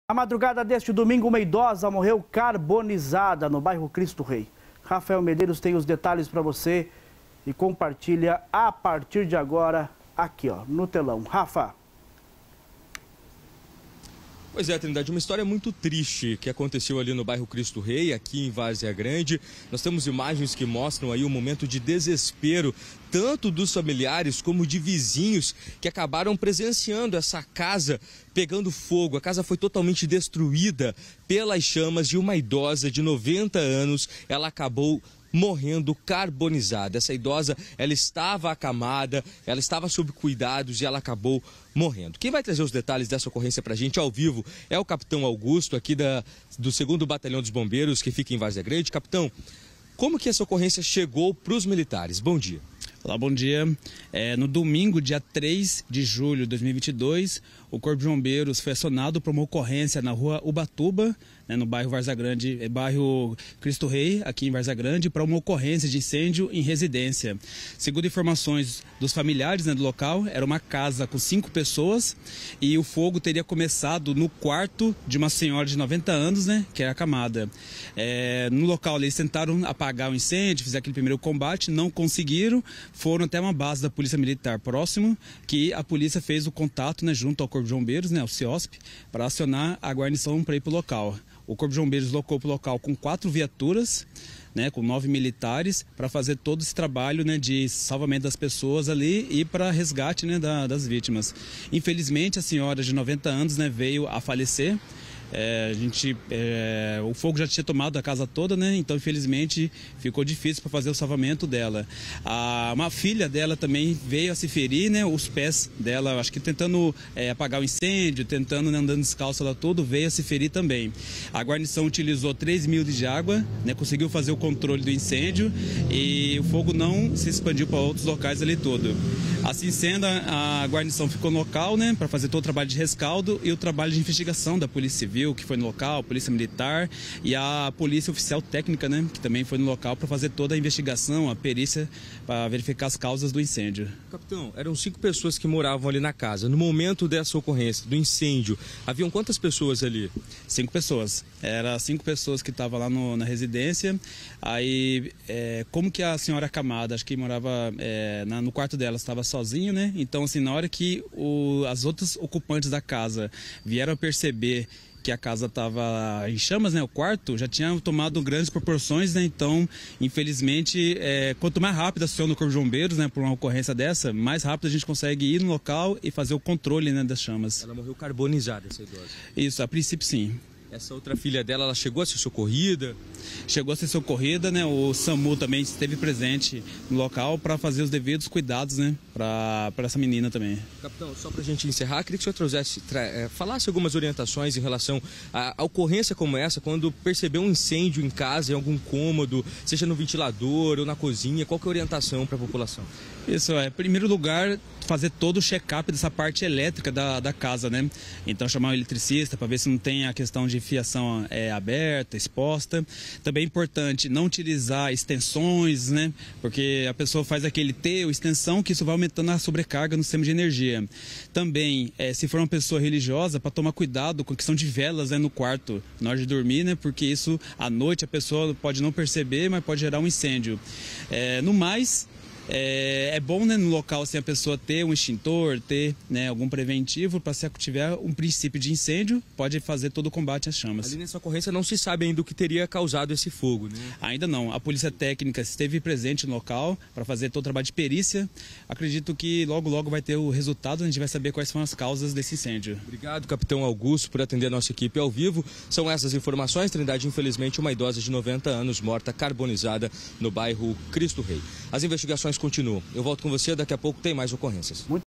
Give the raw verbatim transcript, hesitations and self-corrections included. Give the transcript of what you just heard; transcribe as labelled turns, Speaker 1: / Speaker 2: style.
Speaker 1: Na madrugada deste domingo, uma idosa morreu carbonizada no bairro Cristo Rei. Rafael Medeiros tem os detalhes para você e compartilha a partir de agora aqui, ó, no telão. Rafa.
Speaker 2: Pois é, Trindade, uma história muito triste que aconteceu ali no bairro Cristo Rei, aqui em Várzea Grande. Nós temos imagens que mostram aí um momento de desespero, tanto dos familiares como de vizinhos que acabaram presenciando essa casa pegando fogo. A casa foi totalmente destruída pelas chamas de uma idosa de noventa anos. Ela acabou morrendo carbonizada. Essa idosa, ela estava acamada, ela estava sob cuidados e ela acabou morrendo. Quem vai trazer os detalhes dessa ocorrência para a gente ao vivo é o capitão Augusto, aqui da, do segundo Batalhão dos Bombeiros, que fica em Várzea Grande. Capitão, como que essa ocorrência chegou para os militares? Bom dia.
Speaker 3: Olá, bom dia. É, no domingo, dia três de julho de dois mil e vinte e dois, o Corpo de Bombeiros foi acionado para uma ocorrência na rua Ubatuba, né, no bairro Várzea Grande, é, bairro Cristo Rei, aqui em Várzea Grande, para uma ocorrência de incêndio em residência. Segundo informações dos familiares, né, do local, era uma casa com cinco pessoas e o fogo teria começado no quarto de uma senhora de noventa anos, né, que é acamada. É, no local, eles tentaram apagar o incêndio, fizeram aquele primeiro combate, não conseguiram. Foram até uma base da Polícia Militar próximo, que a polícia fez o contato, né, junto ao Corpo de Bombeiros, né, ao CIOSP, para acionar a guarnição para ir para o local. O Corpo de Bombeiros locou para o local com quatro viaturas, né, com nove militares, para fazer todo esse trabalho, né, de salvamento das pessoas ali e para resgate, né, da, das vítimas. Infelizmente, a senhora de noventa anos, né, veio a falecer. É, a gente, é, o fogo já tinha tomado a casa toda, né? Então, infelizmente, ficou difícil para fazer o salvamento dela. A, uma filha dela também veio a se ferir, né? Os pés dela, acho que tentando é, apagar o incêndio, tentando, né, andando descalço lá todo, veio a se ferir também. A guarnição utilizou três mil de água, né? Conseguiu fazer o controle do incêndio e o fogo não se expandiu para outros locais ali todo. Assim sendo, a, a guarnição ficou no local, né? Para fazer todo o trabalho de rescaldo e o trabalho de investigação da Polícia Civil, que foi no local, Polícia Militar e a Polícia Oficial Técnica, né, que também foi no local para fazer toda a investigação, a perícia, para verificar as causas do incêndio. Capitão,
Speaker 2: eram cinco pessoas que moravam ali na casa. No momento dessa ocorrência, do incêndio, haviam quantas pessoas ali?
Speaker 3: Cinco pessoas. Era cinco pessoas que estavam lá no, na residência. Aí, é, como que a senhora acamada, acho que morava é, na, no quarto dela, estava sozinha, né? Então, assim, na hora que o, as outras ocupantes da casa vieram a perceber que a casa estava em chamas, né? O quarto já tinha tomado grandes proporções, né? Então, infelizmente, é, quanto mais rápido aciona o Corpo de Bombeiros, né, por uma ocorrência dessa, mais rápido a gente consegue ir no local e fazer o controle, né, das chamas.
Speaker 2: Ela morreu carbonizada, essa idosa?
Speaker 3: Isso, a princípio sim.
Speaker 2: Essa outra filha dela, ela chegou a ser socorrida?
Speaker 3: Chegou a ser socorrida, né? O SAMU também esteve presente no local para fazer os devidos cuidados, né? Para essa menina também.
Speaker 2: Capitão, só para a gente encerrar, queria que o senhor trouxesse, tra é, falasse algumas orientações em relação a, a ocorrência como essa, quando percebeu um incêndio em casa, em algum cômodo, seja no ventilador ou na cozinha, qual que é a orientação para a população?
Speaker 3: Isso, é, em primeiro lugar, fazer todo o check-up dessa parte elétrica da, da casa, né? Então, chamar o eletricista para ver se não tem a questão de fiação é, aberta, exposta. Também é importante não utilizar extensões, né? Porque a pessoa faz aquele T ou extensão, que isso vai aumentando a sobrecarga no sistema de energia. Também, é, se for uma pessoa religiosa, para tomar cuidado com a questão de velas, né, no quarto, na hora de dormir, né? Porque isso, à noite, a pessoa pode não perceber, mas pode gerar um incêndio. É, no mais, É, é bom, né, no local, assim, a pessoa ter um extintor, ter, né, algum preventivo para se tiver um princípio de incêndio, pode fazer todo o combate às chamas.
Speaker 2: Ali nessa ocorrência não se sabe ainda o que teria causado esse fogo, né?
Speaker 3: Ainda não. A Polícia Técnica esteve presente no local para fazer todo o trabalho de perícia. Acredito que logo, logo vai ter o resultado, a gente vai saber quais foram as causas desse incêndio.
Speaker 2: Obrigado, capitão Augusto, por atender a nossa equipe ao vivo. São essas informações. Trindade, infelizmente, uma idosa de noventa anos morta carbonizada no bairro Cristo Rei. As investigações continuam. Eu volto com você, daqui a pouco tem mais ocorrências. Muito